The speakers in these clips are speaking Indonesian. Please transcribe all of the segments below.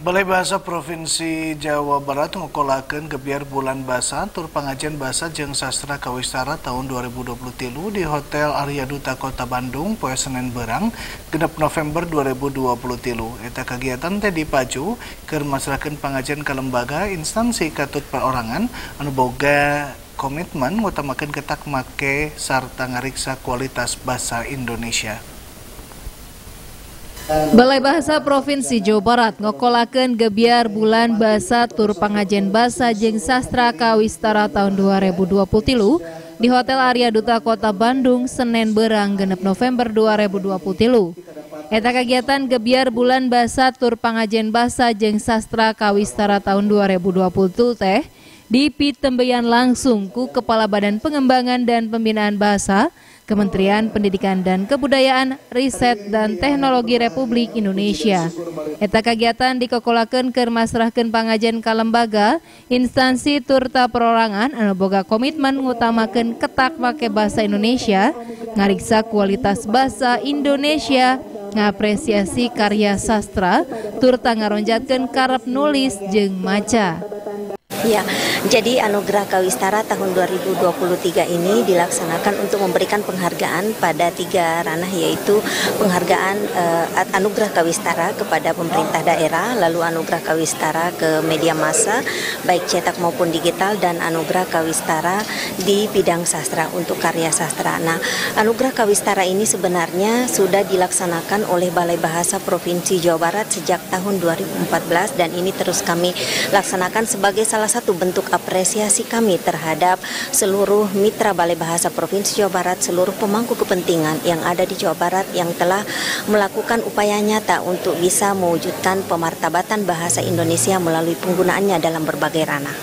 Balai Bahasa Provinsi Jawa Barat ngokolakeun gebiar bulan basa tur pangajian basa jeung sastra kawistara tahun 2023 di Hotel Arya Duta Kota Bandung poe Senen beurang 6 November 2023. Eta kagiatan teh dipaju keur masrakeun pangajian ka lembaga instansi katut perorangan anu boga komitmen ngutamakeun ketak make sarta ngariksa kualitas basa Indonesia. Balai Bahasa Provinsi Jawa Barat ngokolakeun gebiar bulan basa tur pangajian basa jeung sastra kawistara tahun 2023 di Hotel Arya Duta Kota Bandung Senen beurang 6 November 2023. Eta kagiatan gebiar bulan basa tur pangajian basa jeung sastra kawistara tahun 2020 teh dipitembeyan langsung ku Kepala Badan Pengembangan dan Pembinaan Bahasa Kementerian Pendidikan dan Kebudayaan, Riset dan Teknologi Republik Indonesia. Eta kagiatan dikokolakeun keur masrahkeun pangajian ka lembaga, instansi turta perorangan anu boga komitmen ngutamakeun ketak make basa Indonesia, ngariksa kualitas basa Indonesia, ngapresiasi karya sastra, turta ngaronjatkeun karep nulis jeung maca. Ya, jadi Anugerah Kawistara tahun 2023 ini dilaksanakan untuk memberikan penghargaan pada 3 ranah, yaitu penghargaan Anugerah Kawistara kepada pemerintah daerah, lalu Anugerah Kawistara ke media massa, baik cetak maupun digital, dan Anugerah Kawistara di bidang sastra untuk karya sastra. Nah, Anugerah Kawistara ini sebenarnya sudah dilaksanakan oleh Balai Bahasa Provinsi Jawa Barat sejak tahun 2014 dan ini terus kami laksanakan sebagai salah satu bentuk apresiasi kami terhadap seluruh mitra Balai Bahasa Provinsi Jawa Barat, seluruh pemangku kepentingan yang ada di Jawa Barat yang telah melakukan upaya nyata untuk bisa mewujudkan pemartabatan bahasa Indonesia melalui penggunaannya dalam berbagai ranah.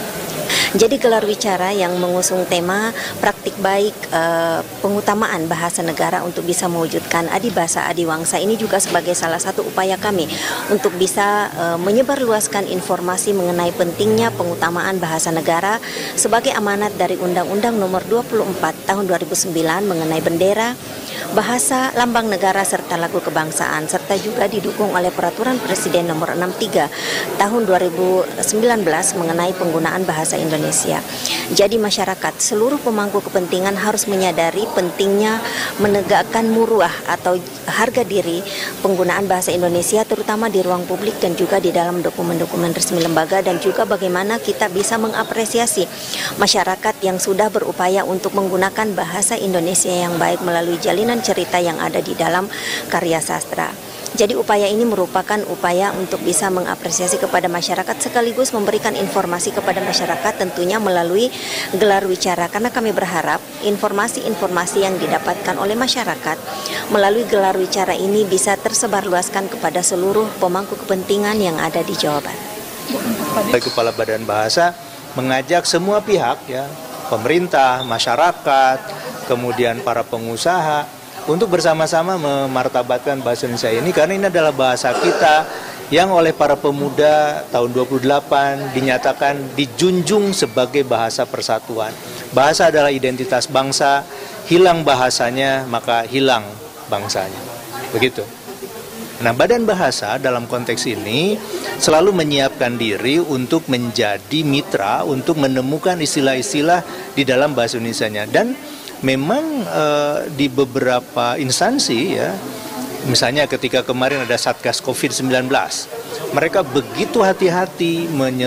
Jadi gelar wicara yang mengusung tema praktik baik pengutamaan bahasa negara untuk bisa mewujudkan adibasa adiwangsa ini juga sebagai salah satu upaya kami untuk bisa menyebarluaskan informasi mengenai pentingnya pengutamaan bahasa negara sebagai amanat dari Undang-Undang Nomor 24 Tahun 2009 mengenai bendera, bahasa, lambang negara serta lagu kebangsaan, serta juga didukung oleh Peraturan Presiden Nomor 63 Tahun 2019 mengenai penggunaan bahasa Indonesia. Jadi masyarakat, seluruh pemangku kepentingan harus menyadari pentingnya menegakkan muruah atau harga diri penggunaan bahasa Indonesia terutama di ruang publik dan juga di dalam dokumen-dokumen resmi lembaga, dan juga bagaimana kita bisa mengapresiasi masyarakat yang sudah berupaya untuk menggunakan bahasa Indonesia yang baik melalui jalinan cerita yang ada di dalam karya sastra. Jadi upaya ini merupakan upaya untuk bisa mengapresiasi kepada masyarakat sekaligus memberikan informasi kepada masyarakat tentunya melalui gelar wicara, karena kami berharap informasi-informasi yang didapatkan oleh masyarakat melalui gelar wicara ini bisa tersebar luaskan kepada seluruh pemangku kepentingan yang ada di Jawa Barat. Kepala Badan Bahasa mengajak semua pihak, ya, pemerintah, masyarakat, kemudian para pengusaha untuk bersama-sama memartabatkan bahasa Indonesia ini, karena ini adalah bahasa kita yang oleh para pemuda tahun 28 dinyatakan dijunjung sebagai bahasa persatuan. Bahasa adalah identitas bangsa, hilang bahasanya maka hilang bangsanya. Begitu. Nah, Badan Bahasa dalam konteks ini selalu menyiapkan diri untuk menjadi mitra untuk menemukan istilah-istilah di dalam bahasa Indonesianya. Dan memang di beberapa instansi, ya, misalnya ketika kemarin ada Satgas COVID-19, mereka begitu hati-hati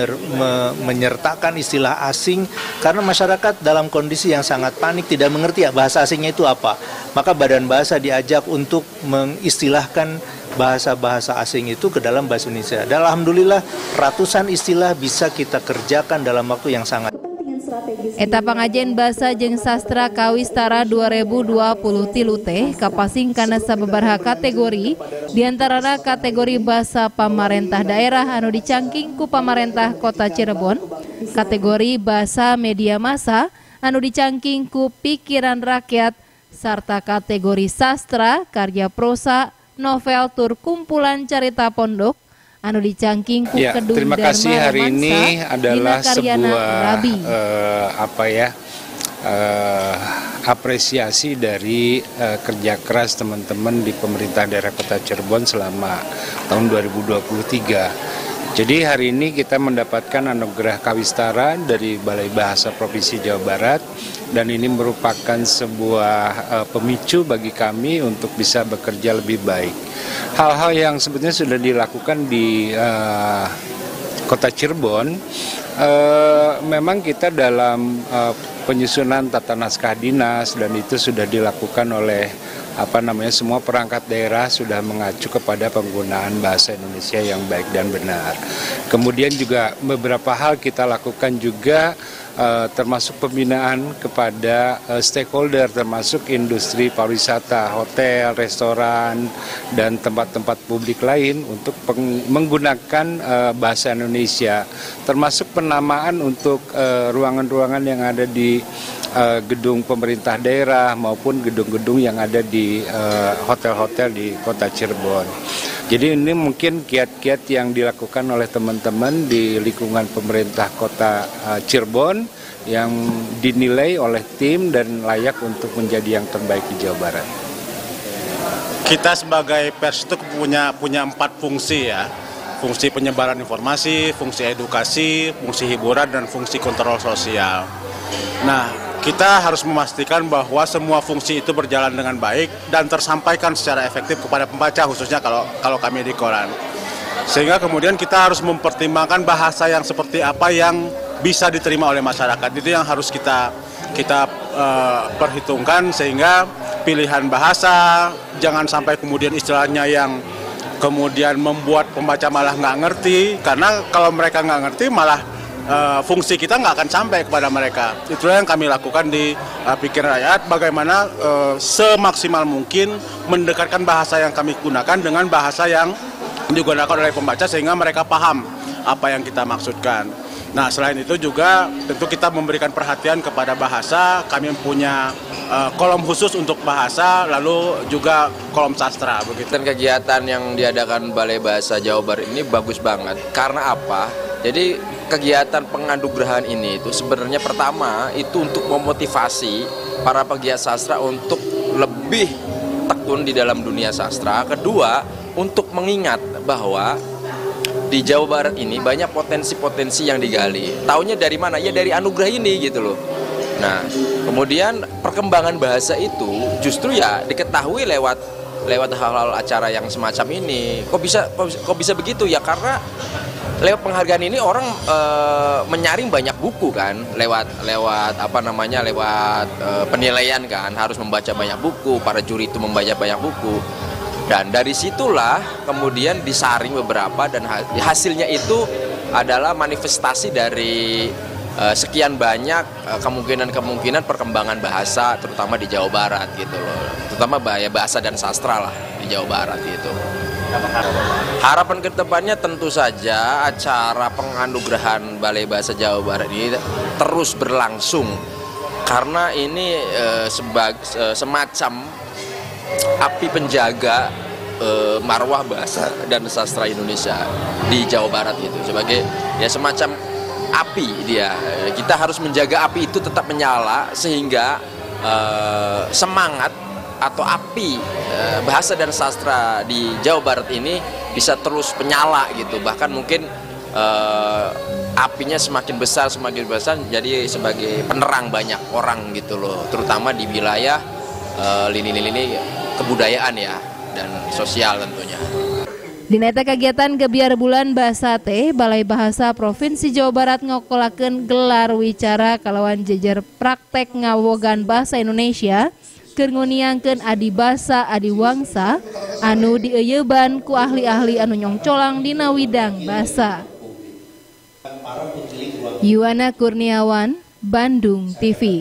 menyertakan istilah asing karena masyarakat dalam kondisi yang sangat panik, tidak mengerti bahasa asingnya itu apa. Maka Badan Bahasa diajak untuk mengistilahkan bahasa-bahasa asing itu ke dalam bahasa Indonesia. Dan alhamdulillah ratusan istilah bisa kita kerjakan dalam waktu yang sangat. Eta pangajian basa jeung sastra kawistara 2023 teh kapasing kana sababaraha kategori, diantarana kategori basa pamarentah daerah anu dicangking ku pamarentah Kota Cirebon, kategori basa media massa anu dicangking ku pikiran rakyat, sarta kategori sastra karya prosa, novel tur kumpulan carita pondok anu dicangking ku Kedung terima kasih. Hari ini adalah sebuah apresiasi dari kerja keras teman-teman di pemerintah daerah Kota Cirebon selama tahun 2023. Jadi hari ini kita mendapatkan anugerah Kawistara dari Balai Bahasa Provinsi Jawa Barat, dan ini merupakan sebuah pemicu bagi kami untuk bisa bekerja lebih baik. Hal-hal yang sebetulnya sudah dilakukan di Kota Cirebon, memang kita dalam penyusunan tata naskah dinas, dan itu sudah dilakukan oleh semua perangkat daerah sudah mengacu kepada penggunaan bahasa Indonesia yang baik dan benar. Kemudian juga beberapa hal kita lakukan juga termasuk pembinaan kepada stakeholder, termasuk industri pariwisata, hotel, restoran, dan tempat-tempat publik lain untuk menggunakan bahasa Indonesia, termasuk penamaan untuk ruangan-ruangan yang ada di gedung pemerintah daerah maupun gedung-gedung yang ada di hotel-hotel di Kota Cirebon. Jadi ini mungkin kiat-kiat yang dilakukan oleh teman-teman di lingkungan pemerintah Kota Cirebon yang dinilai oleh tim dan layak untuk menjadi yang terbaik di Jawa Barat. Kita sebagai pers itu punya 4 fungsi ya. Fungsi penyebaran informasi, fungsi edukasi, fungsi hiburan, dan fungsi kontrol sosial. Nah, kita harus memastikan bahwa semua fungsi itu berjalan dengan baik dan tersampaikan secara efektif kepada pembaca, khususnya kalau kami di koran. Sehingga kemudian kita harus mempertimbangkan bahasa yang seperti apa yang bisa diterima oleh masyarakat. Itu yang harus kita perhitungkan, sehingga pilihan bahasa jangan sampai kemudian istilahnya yang kemudian membuat pembaca malah nggak ngerti, karena kalau mereka nggak ngerti malah fungsi kita nggak akan sampai kepada mereka. Itulah yang kami lakukan di Pikir Rakyat, bagaimana semaksimal mungkin mendekatkan bahasa yang kami gunakan dengan bahasa yang digunakan oleh pembaca, sehingga mereka paham apa yang kita maksudkan. Nah, selain itu juga tentu kita memberikan perhatian kepada bahasa. Kami punya kolom khusus untuk bahasa, lalu juga kolom sastra begitu. Dan kegiatan yang diadakan Balai Bahasa Jawa Barat ini bagus banget. Karena apa? Jadi kegiatan penganugerahan ini itu sebenarnya pertama itu untuk memotivasi para pegiat sastra untuk lebih tekun di dalam dunia sastra. Kedua, untuk mengingat bahwa di Jawa Barat ini banyak potensi-potensi yang digali. Taunya dari mana? Ya dari anugerah ini gitu loh. Nah, kemudian perkembangan bahasa itu justru ya diketahui lewat hal-hal acara yang semacam ini. Kok bisa begitu ya? Karena lewat penghargaan ini orang menyaring banyak buku kan, lewat penilaian kan, harus membaca banyak buku, para juri itu membaca banyak buku. Dan dari situlah kemudian disaring beberapa, dan hasilnya itu adalah manifestasi dari sekian banyak kemungkinan perkembangan bahasa, terutama di Jawa Barat gitu loh, terutama bahasa dan sastra lah di Jawa Barat gitu. Harapan ke depannya tentu saja acara penganugerahan Balai Bahasa Jawa Barat ini terus berlangsung, karena ini semacam api penjaga marwah bahasa dan sastra Indonesia di Jawa Barat itu, sebagai ya semacam api dia. Kita harus menjaga api itu tetap menyala, sehingga semangat atau api bahasa dan sastra di Jawa Barat ini bisa terus menyala gitu. Bahkan mungkin apinya semakin besar jadi sebagai penerang banyak orang gitu loh, terutama di wilayah lini-lini kebudayaan ya dan sosial tentunya. Dineta kegiatan Gebiar Bulan Basa teh Balai Bahasa Provinsi Jawa Barat ngokolakeun gelar wicara kalawan jejer praktek ngawogan bahasa Indonesia keur nguniangkeun adibasa adiwangsa anu dieuyeban ku ahli-ahli anu nyongcolang dina widang basa. Yuwana Kurniawan, Bandung TV.